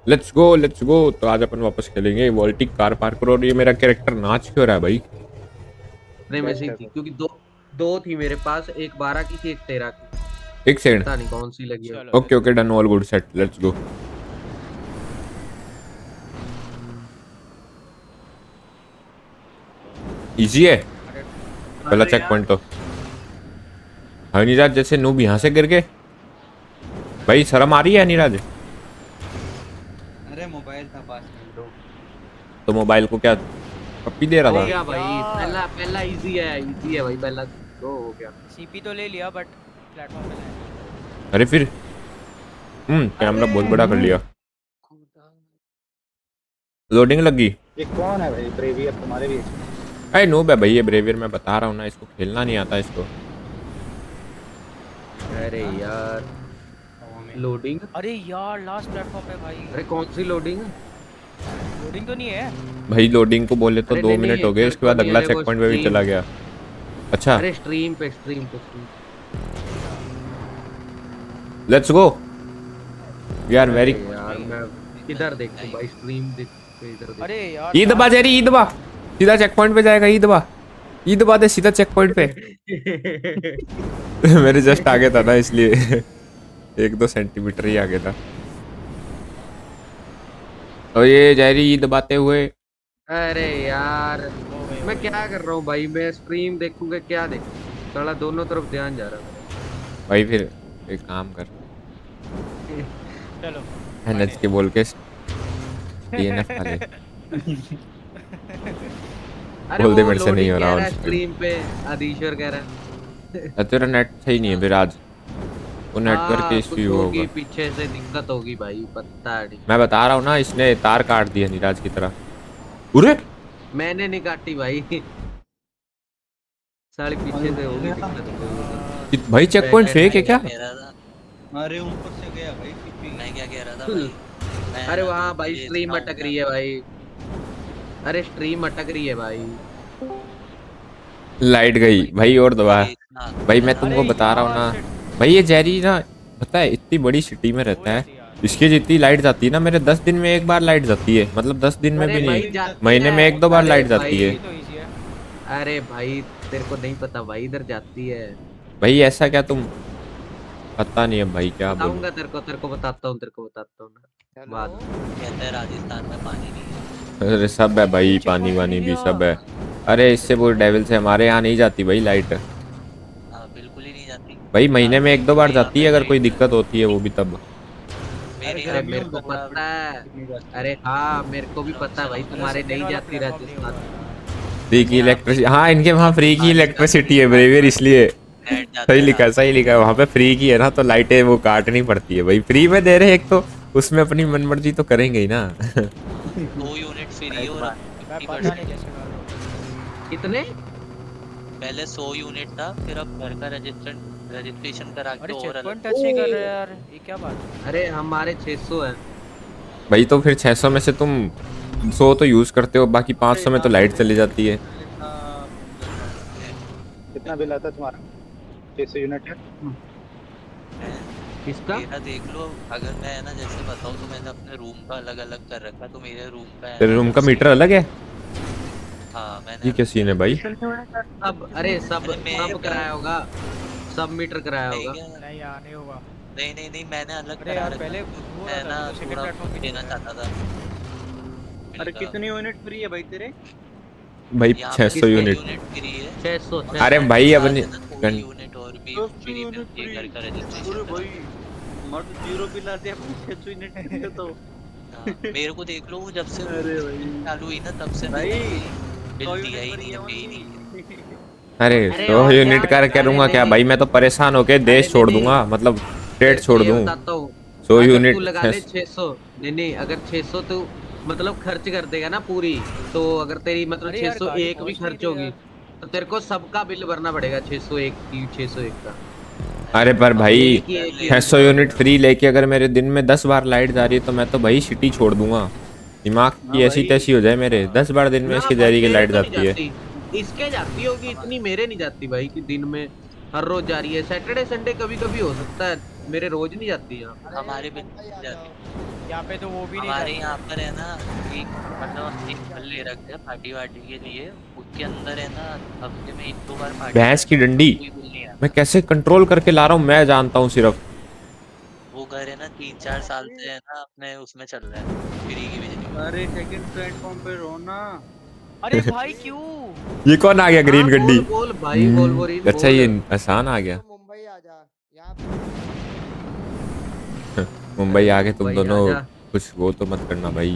Let's go. तो आज अपन वापस खेलेंगे वोल्टिक कार पार्कोर। और ये मेरा कैरेक्टर नाच क्यों रहा है भाई? नहीं में से थी क्योंकि दो दो थी मेरे पास, एक 12 की थी, एक 13 की। एक सेकंड। पता नहीं कौन सी लगी है। Okay okay done, all good set, let's go. Easy है पहला चेक पॉइंट तो। हाँ नीरज, जैसे नूब यहाँ से गिर गए भाई, शर्म आ रही है नीरज? अरे मोबाइल था पास में दो। तो मोबाइल को क्या पप्पी दे रहा हो था? गया भाई, पहला पहला इजी है भाई, पहला तो हो गया। सीपी तो ले लिया बट प्लेटफॉर्म पे लाया। अरे फिर कैमरा बहुत बड़ा कर लिया। लोडिंग लगी। ये कौन है भाई? ब्रेवियर तुम्हारे भी? अरे नूब है भाई ये ब्रेवियर, मैं बता रहा हूँ ना, इसको खेलना नहीं आता इसको। अरे यार लोडिंग, अरे यार लास्ट प्लेटफॉर्म पे भाई। अरे कौन सी लोडिंग? लोडिंग तो नहीं है भाई लोडिंग को बोले तो अरे 2 नहीं, मिनट नहीं, हो गए, उसके बाद अगला चेक पॉइंट पे भी चला गया। अच्छा अरे स्ट्रीम पे let's go. We are very. यार मैं इधर देखूं भाई, स्ट्रीम देख पे इधर देख। अरे यार ई दबा जेरी, ई दबा, सीधा चेक पॉइंट पे जाएगा। ई दबा दे सीधा चेक पॉइंट पे। मेरे जस्ट आगे था ना इसलिए 1-2 सेंटीमीटर ही आगे था। और ये जेरी ई दबाते हुए। अरे यार मैं क्या कर रहा हूँ भाई, मैं स्ट्रीम देखूंगा क्या देखूं, साला दोनों तरफ ध्यान जा रहा है भाई फिर एक काम कर, चलो एनएच के बोल के टीएनएफ खा ले। अरे बोल दे वो मेरे से नहीं हो लोडिंग रहा कह और स्ट्रीम पे आदिश्वर कह रहा है। तेरा नेट सही नहीं है विराज, वो नेटवर्क हाँ, के कुछ इश्यू होगी, होगा। पीछे से दिक्कत होगी भाई, पता नहीं। मैं बता रहा हूँ ना, इसने तार काट दिया नीराज की तरह। उरे मैंने नहीं काटी भाई, साले पीछे से होगी दिक्कत। भाई चेक पॉइंट फेक है क्या? अरे ऊपर से गया भाई सीपी। मैं क्या कह रहा था भाई? अरे वहाँ भाई स्ट्रीम अटक रही है भाई, अरे स्ट्रीम अटक रही है भाई। लाइट गई भाई, और दबा। भाई मैं तुमको बता रहा हूँ ना भाई, ये जेरी ना पता है इतनी बड़ी सिटी में रहता है, इसकी जितनी लाइट जाती है ना, मेरे 10 दिन में एक बार लाइट जाती है, मतलब 10 दिन में भी नहीं, महीने में 1-2 बार लाइट जाती है। अरे भाई तेरे को नहीं पता भाई, इधर जाती है भाई ऐसा क्या? तुम पता नहीं है भाई, क्या बोलूं? बताऊंगा तेरे को बताता हूँ ना बाद में। कहते हैं राजस्थान में पानी नहीं है। अरे सब है भाई, पानी वानी भी सब है। अरे इससे वो डेविल से हमारे यहाँ नहीं जाती भाई लाइट। हाँ बिल्कुल ही नहीं जाती भाई महीने में 1-2 बार जाती है, अगर कोई दिक्कत होती है वो भी तब। अरे मेरे को पता है, अरे हाँ मेरे को भी पता है भाई, तुम्हारे नहीं जाती राजस्थान। फ्री की इलेक्ट्रिसिटी, हाँ इनके वहाँ फ्री की इलेक्ट्रिसिटी है ब्रेवियर, इसलिए सही लिखा है वहाँ पे फ्री की है ना, तो लाइटें वो काटनी पड़ती है भाई, फ्री में दे रहे हैं एक तो उसमें अपनी मनमर्जी तो करेंगे ही ना। 2 यूनिट फ्री और 50% कितने? पहले 100 यूनिट था, फिर अब घर का रजिस्ट्रेशन करा के और चेक पॉइंट टच नहीं कर रहे यार, ये क्या बात है? अरे हमारे 600 है भाई, तो फिर 600 में से तुम 100 तो यूज करते हो, बाकी 500 में तो लाइट चली जाती है। कितना बिल आता तुम्हारा? 600 यूनिट है किसका? मेरा देख लो, अगर मैं है ना जैसे बताऊं तो मैंने अपने रूम का अलग-अलग कर रखा, तो मेरे रूम का तेरे रूम का मीटर अलग है? हाँ मैंने ये क्या सीन है भाई? अब अरे सब कराया होगा, सब मीटर कराया होगा। नहीं आने होगा। नहीं मैंने अलग अरे यार पहले मैं ना सेकंड थोड़ा प्लेटफॉर्म पे देना चाहता था। अरे कितनी यूनिट फ्री है भाई तेरे? भाई 600 यूनिट फ्री है। 600। अरे भाई अब यूनिट और भी फ्री मिलती है घर का अरे रजिस्ट्रेशन। भाई मत जीरो बिल आते हैं 600 यूनिट तो। मेरे को देख लो, वो जब से अरे भाई चालू हुई ना तब से भाई बिल दिया ही नहीं। अरे 100 यूनिट का करूंगा क्या भाई, मैं तो परेशान होके देश छोड़ दूंगा, मतलब स्टेट छोड़ दूं। 100 यूनिट तू लगा ले 600, नहीं अगर 600 तो मतलब खर्च कर देगा ना पूरी, तो अगर तेरी मतलब 601 भी खर्च होगी तो तेरे को सबका बिल भरना पड़ेगा 601 की, 601 का। अरे पर भाई 600 यूनिट फ्री लेके अगर मेरे दिन में 10 बार लाइट जा रही है तो मैं तो भाई सिटी छोड़ दूंगा, दिमाग की ऐसी तैसी हो जाए मेरे। 10 बार दिन में इसकी जहरी की लाइट जाती है। इसके जाती होगी, इतनी मेरे नहीं जाती भाई कि दिन में हर रोज जा रही है। सैटरडे संडे कभी कभी हो सकता है मेरे रोज नहीं जाती यहाँ। हमारे भी नहीं जाती। यहाँ पे तो वो भी नहीं हमारे जाती। यहाँ पर है ना एक मतलब एक घर ले रखे हैं पार्टी वार्टी के लिए, उसके अंदर है ना हफ्ते में 1-2 बार पार्टी भैंस की करते हैं, डंडी कोई बिल नहीं आता। मैं कैसे कंट्रोल करके ला रहा हूँ मैं जानता हूँ सिर्फ। वो घर है ना 3-4 साल से है ना अपने उसमें चल रहा है, फ्री की बिजली। अरे सेकंड प्लेटफॉर्म पे रहो ना। अरे भाई क्यों? ये कौन आ गया ग्रीन हाँ, गड्डी? बोल भाई वोल्वरिन अच्छा बोल। ये आसान आ गया। मुंबई आ जा यहाँ मुंबई आके तुम मुंबई दोनों आजा। कुछ वो तो मत करना भाई।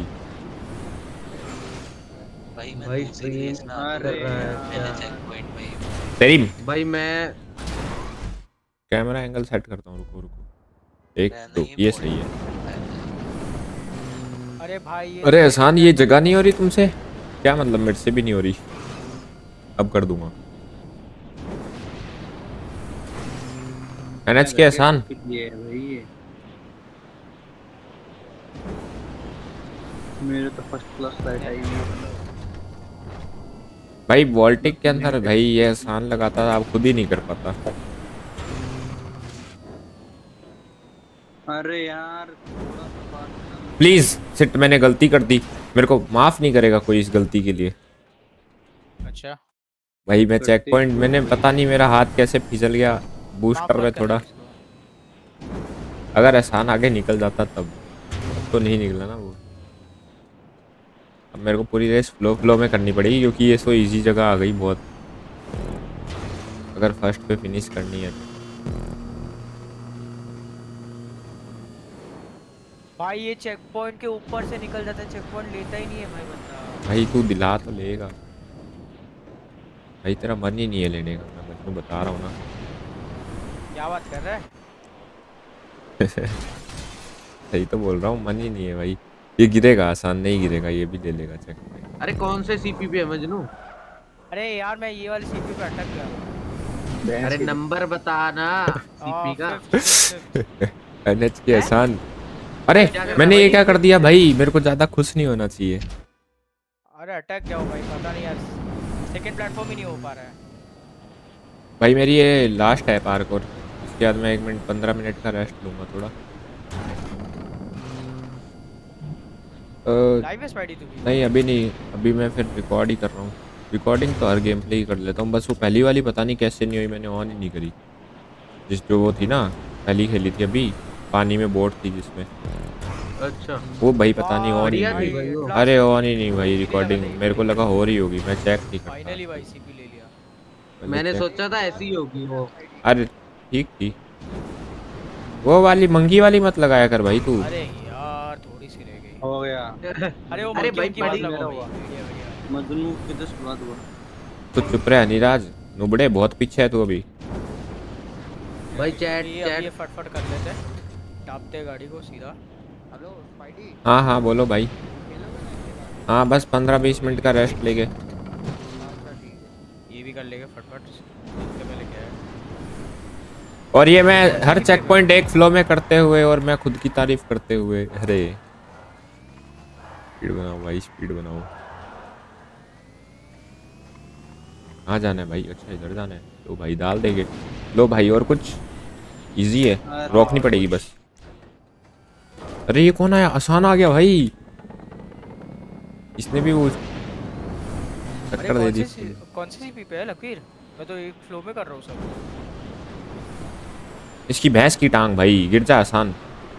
भाई मैं भाई दूसरी stream रेस में आता अरे हूँ, यार। पहले चेक पॉइंट में। तेरी भाई मैं कैमरा एंगल सेट करता हूँ, रुको रुको। एक मैं दो नहीं ये बोल सही है। अरे भाई ये अरे आसान ये जगह नहीं हो रही तुमसे? क्या मतलब मेरे से भी नहीं हो रही? अब कर दूंगा। NH के आसान ये है भाई ये। मेरे तो फर्स्ट क्लास लाइट आई हुई है। भाई वोल्टिक के अंदर भाई ये आसान लगाता था, आप खुद ही नहीं कर पाता। अरे यार थोड़ा सा बात करना। प्लीज सिट, मैंने गलती कर दी, मेरे को माफ नहीं करेगा कोई इस गलती के लिए। अच्छा भाई मैं चेक पॉइंट मैंने पता नहीं मेरा हाथ कैसे फिसल गया बूस्टर में थोड़ा। अगर आसान आगे निकल जाता तब तो नहीं निकला ना वो। अब मेरे को पूरी रेस फ्लो में करनी पड़ेगी क्योंकि ये सो इजी जगह आ गई बहुत, अगर फर्स्ट पे फिनिश करनी है तो। भाई ये चेक पॉइंट के ऊपर से निकल जाता है, चेक पॉइंट लेता ही नहीं है भाई बंदा। भाई तू दिला तो लेगा भाई, तेरा मन ही नहीं है लेने का, मैं बच्चों बता रहा हूँ ना। क्या बात कर रहा है? सही तो बोल रहा हूँ, मन ही नहीं है भाई। ये गिरेगा, आसान नहीं गिरेगा, ये भी ले लेगा चेक पॉइंट। अरे कौन से सीपी पे है मजनू? अरे यार मैं ये वाली सीपी पे अटक गया। अरे नंबर बता ना सीपी का। NH के आसान। अरे मैंने ये क्या कर दिया भाई, मेरे को ज्यादा खुश नहीं होना चाहिए। अरे अटक गया हूँ भाई, पता नहीं यार सेकंड प्लेटफॉर्म ही नहीं हो पा रहा है। भाई मेरी ये लास्ट है पार्कोर, इसके बाद मैं 1 मिनट 15 मिनट का रेस्ट लूंगा थोड़ा। लाइव है स्पाइडी तू भी? नहीं अभी नहीं, अभी मैं फिर रिकॉर्ड ही कर रहा हूँ। रिकॉर्डिंग तो हर गेम प्ले ही कर लेता हूँ, बस वो पहली वाली पता नहीं कैसे नहीं हुई, मैंने ऑन ही नहीं करी। जिस जो वो थी ना पहली खेली थी अभी, पानी में बोट थी जिसमें, अच्छा वो भाई पता नहीं ऑन ही बढ़िया थी नहीं। भाई वो। अरे ऑन ही नहीं भाई रिकॉर्डिंग, मेरे को लगा हो रही होगी, मैं चेक नहीं करता। फाइनली भाई सीपी ले लिया। मैंने check- सोचा था ऐसी ही होगी वो। अरे ठीक थी वो वाली, मंगी वाली मत लगाया कर भाई तू। अरे यार थोड़ी सी रह गई। हो गया। अरे वो अरे मंकी भाई की बात बड़ी लगाओ मेरा भाई। हुआ। बढ़िया, बढ़िया। मजनू के 10 बात हुआ। तू चुप रहे नीराज, नुबड़े बहुत पीछे है तू अभी। भाई चैट ये अब ये चैट फटफट कर लेते हैं, टापते गाड़ी को सीधा। हेलो स्पाइडी हाँ हाँ बोलो भाई। खेलोगे ना इसके बाद? हाँ बस 15-20 मिनट का रेस्ट लेके। अच्छा ठीक है। ये भी कर लेंगे फटफट, इसके पहले क्या है। और ये मैं हर चेक पॉइंट एक फ्लो में करते हुए और मैं खुद की तारीफ करते हुए। अरे स्पीड बनाओ भाई, स्पीड बनाओ। कहाँ जाना है भाई? अच्छा इधर जाना है, लो भाई डाल देंगे। लो भाई और कुछ इजी है, रोकनी पड़ेगी बस। अरे ये कौन आया? आसान आ गया भाई, इसने भी वो अरे टक्कर दे दी। कौन सी सीपी पे है लकीर? मैं तो एक फ्लो में कर रहा हूँ सब। इसकी भैंस की टांग भाई, गिर जा आसान।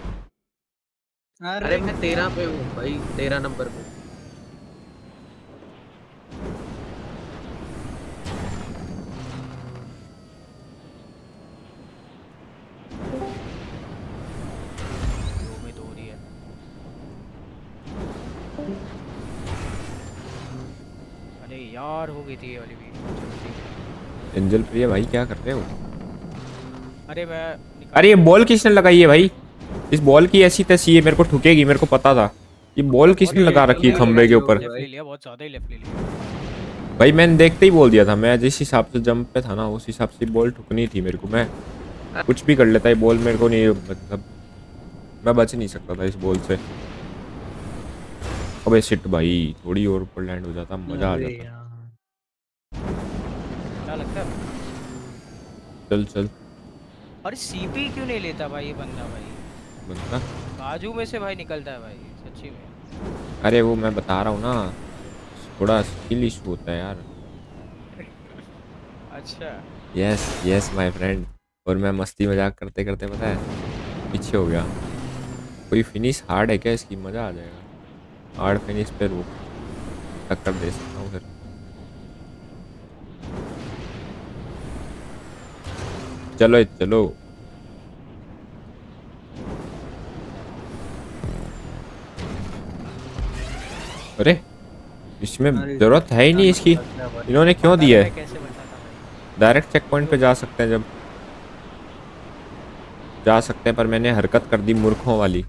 अरे मैं 13 पे हूँ भाई, 13 नंबर पे। दो में दो रही है। अरे यार हो गई थी ये वाली भी। चलो ठीक है। एंजल प्रिया भाई क्या कर रहे हो? अरे मैं अरे ये बॉल किसने लगाई है भाई? इस बॉल की ऐसी तैसी है, मेरे को ठुकेगी, मेरे को पता था। ये बॉल किसने लगा रखी है खंबे के ऊपर? लेफ्ट ले लिया, बहुत ज्यादा ही लेफ्ट ले लिया। भाई मैंने देखते ही बोल दिया था, मैं जिस हिसाब से जंप पे था ना उस हिसाब से बॉल ठुकनी थी मेरे को। मैं कुछ भी कर लेता, ये बॉल मेरे को नहीं, मतलब मैं बच नहीं सकता था इस बॉल से। अबे शिट भाई, थोड़ी और ऊपर लैंड हो जाता मजा आ जाता। क्या लगता है? चल चल अरे सीपी क्यों नहीं लेता भाई ये बंदा भाई? बंदा बाजू में से भाई निकलता है भाई सच्ची में। अरे वो मैं बता रहा हूँ ना, थोड़ा स्किल इशू होता है यार। अच्छा यस यस माय फ्रेंड। और मैं मस्ती मजाक करते करते पता है पीछे हो गया। कोई फिनिश हार्ड है क्या इसकी? मज़ा आ जाएगा। हार्ड फिनिश पे रोक टक्कर दे सकता हूँ फिर। चलो चलो अरे इसमें जरूरत है ही नहीं इसकी, इन्होंने क्यों दी है? कैसे बचा था भाई? डायरेक्ट चेक पॉइंट पे जा सकते हैं, जब जा सकते हैं, पर मैंने हरकत कर दी मूर्खों वाली,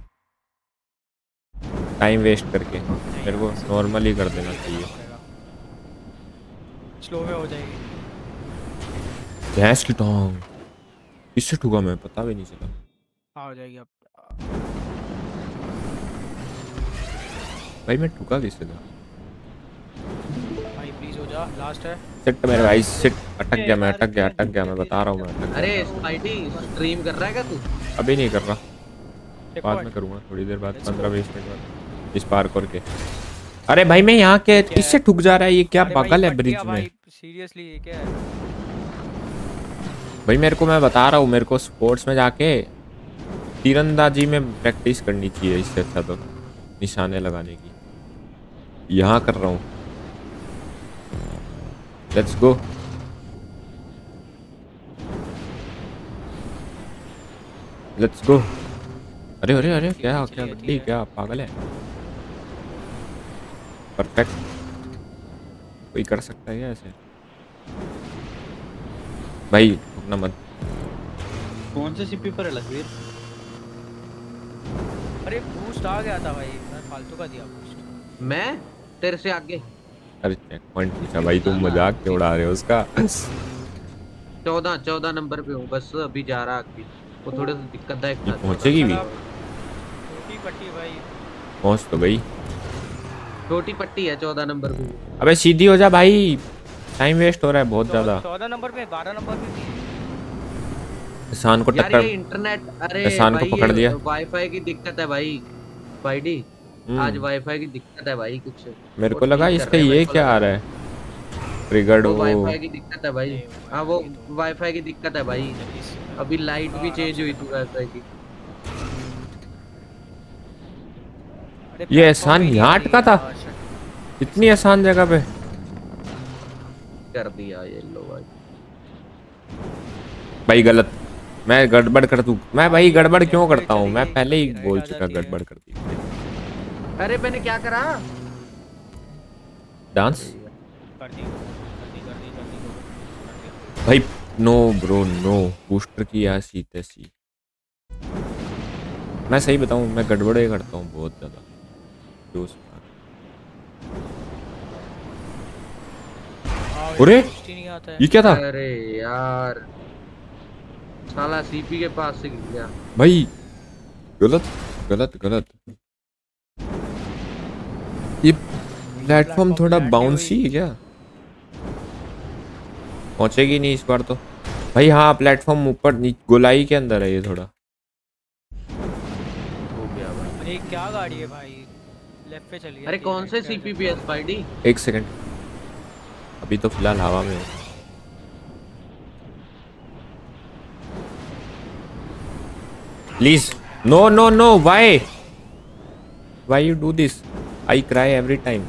टाइम वेस्ट करके। मेरे को नॉर्मल ही कर देना चाहिए। स्लो में हो जाएगी। भैंस की टांग किससे ठुका मैं, पता भी नहीं चला। हाँ हो जाएगी अब। भाई मैं ठुका किससे था? भाई प्लीज हो जा, लास्ट है। सिट मेरे भाई सिट, अटक गया मैं, अटक गया मैं बता रहा हूँ मैं अटक गया। अरे स्पाइडी स्ट्रीम कर रहा है क्या तू? अभी नहीं कर रहा, बाद में करूँगा थोड़ी देर बाद, 15-20 मिनट बाद इस पार करके। अरे भाई मैं यहाँ के किससे ठुक जा रहा है? ये क्या पागल है ब्रिज में? सीरियसली ये क्या है? भाई मेरे को, मैं बता रहा हूँ, मेरे को स्पोर्ट्स में जाके तीरंदाजी में प्रैक्टिस करनी चाहिए, इससे अच्छा तो निशाने लगाने की। यहाँ कर रहा हूँ। Let's go. Let's go. अरे अरे अरे क्या क्या गड्डी, क्या पागल है? परफेक्ट। कोई कर सकता है क्या ऐसे? भाई रुकना मत। कौन से सीपी पर है लखवीर? अरे बूस्ट आ गया था भाई, मैं फालतू का दिया बूस्ट। मैं तेरे से आगे। अरे चेक पॉइंट पूछा भाई, तुम मजाक क्यों उड़ा रहे हो उसका? 14 नंबर पे हूँ बस, अभी जा रहा आगे। वो थोड़े से दिक्कत है। ये पहुंचेगी भी? छोटी पट्टी भाई। पहुंच तो गई। छोटी पट्टी है 14 नंबर पे। अबे सीधी हो जा भाई, टाइम वेस्ट हो रहा है बहुत ज्यादा। 14 नंबर पे, 12 नंबर पे भी। एहसान को यार टक्कर, ये इंटरनेट, अरे एहसान को पकड़ लिया। वाईफाई की दिक्कत है भाई। भाईडी आज वाईफाई की दिक्कत है भाई कुछ। मेरे को लगा इसका ये क्या आ रहा है, ट्रिगर्ड। वो वाईफाई की दिक्कत है भाई। हाँ वो वाईफाई की दिक्कत है भाई। अभी लाइट भी चेंज हुई थी वाईफाई की। ये एहसान यहाँ अटका था इतनी आसान जगह पे? कर दिया ये लो भाई। भाई गलत, मैं गड़बड़ कर दूं मैं भाई, गड़बड़ क्यों करता हूँ मैं? पहले ही बोल चुका गड़बड़ कर दी। अरे मैंने क्या करा? डांस कर दी। भाई नो ब्रो नो, बूस्टर की ऐसी तैसी। मैं सही बताऊं, मैं गड़बड़े करता हूँ बहुत ज्यादा जोश। अरे ये क्या था? अरे यार साला सीपी के पास से गिर गया भाई। गलत गलत गलत। ये प्लेटफॉर्म थोड़ा बाउंसी है क्या? पहुंचेगी नहीं इस बार तो भाई। हाँ प्लेटफॉर्म ऊपर गोलाई के अंदर है ये थोड़ा। हो गया भाई। अरे क्या गाड़ी है भाई, लेफ्ट पे चली गई। अरे कौन से सीपी पे है स्पाइडी? एक सेकंड, अभी तो फिलहाल हवा में हूँ। Please no no no, why you do this? I cry every time.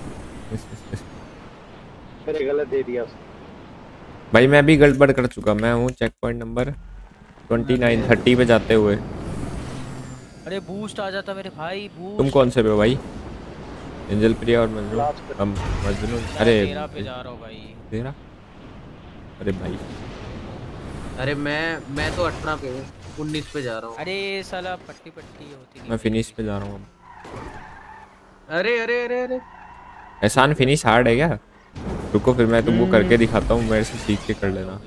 मेरे गलत दे दिया उसने। भाई मैं भी गड़बड़ कर चुका, मैं हूँ चेक पॉइंट नंबर 29-30 पे जाते हुए। अरे बूस्ट आ जाता मेरे भाई, बूस्ट। तुम कौन से पे हो भाई? एंजल प्रिया और मजनू। हम मजनू। अरे 13 पे जा रहा हूँ भाई। 13? अरे भाई अरे मैं तो 18 पे हूँ, 19 पे जा रहा हूँ। अरे साला पट्टी पट्टी होती नहीं। मैं फिनिश पे जा रहा हूँ अब। अरे अरे अरे अरे एहसान फिनिश हार्ड है क्या? रुको फिर मैं तुमको करके दिखाता हूँ, मेरे से सीख के कर लेना।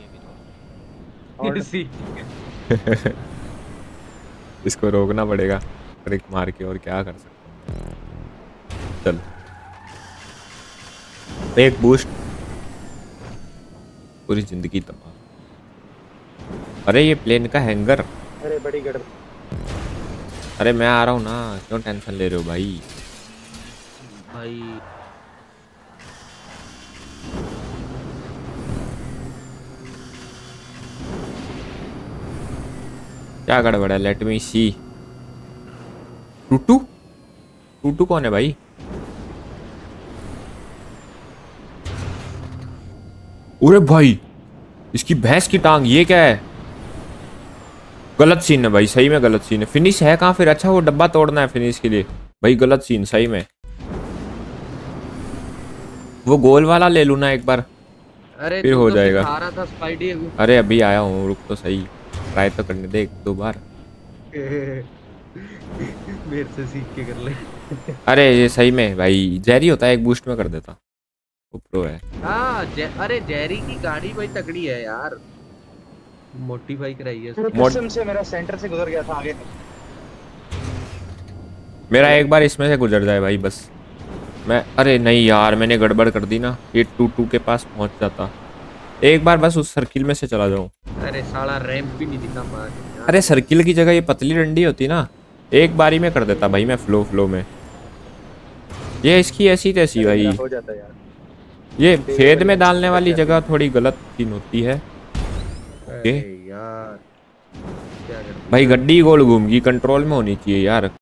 इसको रोकना पड़ेगा ट्रिक मार के, और क्या कर सकता हूँ। चल एक बूस्ट, पूरी जिंदगी तबाह। अरे ये प्लेन का हैंगर। अरे बड़ी गड़बड़। अरे मैं आ रहा हूँ ना, क्यों टेंशन ले रहे हो भाई? भाई क्या गड़बड़ है? लेट मी सी। टूटू टूटू कौन है भाई? अरे भाई इसकी भैंस की टांग, ये क्या है? गलत सीन है भाई, सही में गलत सीन है। फिनिश है कहाँ फिर? अच्छा वो डब्बा तोड़ना है फिनिश के लिए भाई। गलत सीन सही में। वो गोल वाला ले लूँ ना एक बार, अरे फिर तू हो तो जाएगा। सिखा रहा था स्पाइडी अभी। अरे अभी आया हूँ, रुक तो सही, ट्राई तो करने दे एक दो बार। मेरे से सीख के कर ले। अरे ये सही में भाई जेरी होता है, एक बूस्ट में कर देता। वो प्रो है। हाँ अरे जेरी की गाड़ी भाई तगड़ी है यार, मोडिफाई कराई है उसने। कसम से मेरा सेंटर से गुजर गया था आगे। मेरा एक बार इसमें से गुजर जाए भाई बस। मैं अरे नहीं यार, मैंने गड़बड़ कर दी ना, ये 2-2 के पास पहुंच जाता। एक बार बस उस सर्किल में से चला जाऊं। अरे साला रैंप भी नहीं दिखा मार यार। अरे सर्किल की जगह ये पतली डंडी होती ना, एक बारी में कर देता भाई मैं, फ्लो में। ये इसकी ऐसी तैसी भाई। हो जाता यार। ये छेद में डालने वाली जगह थोड़ी गलत सीन होती है। अरे यार क्या कर भाई गड्डी गोल घूम गई, कंट्रोल में होनी चाहिए यार।